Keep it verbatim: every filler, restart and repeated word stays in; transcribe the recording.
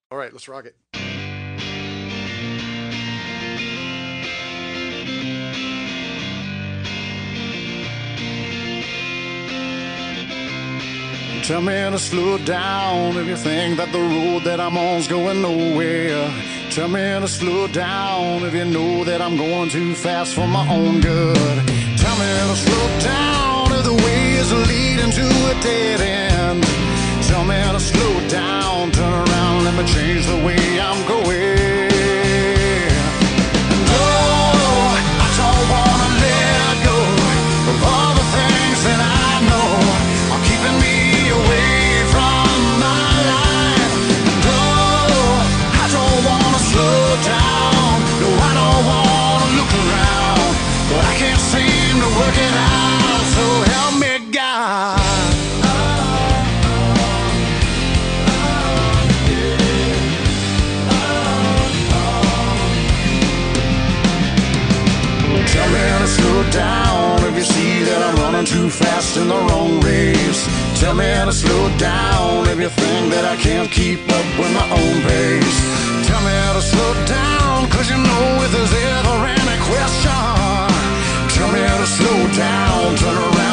All right, let's rock it. Tell me to slow down if you think that the road that I'm on's going nowhere. Tell me to slow down if you know that I'm going too fast for my own good. Tell me to slow down if the way is leading to a dead end. Tell me to slow down, turn around, let me change the way I'm going. And oh, I don't wanna let go of all the things that I know are keeping me away from my life. And oh, I don't wanna slow down, no, I don't wanna look around, but I can't seem to work it out, so help me God. Tell me to slow down if you see that I'm running too fast in the wrong race. Tell me to slow down if you think that I can't keep up with my own pace. Tell me to slow down, cause you know if there's ever any question, tell me to slow down, turn around.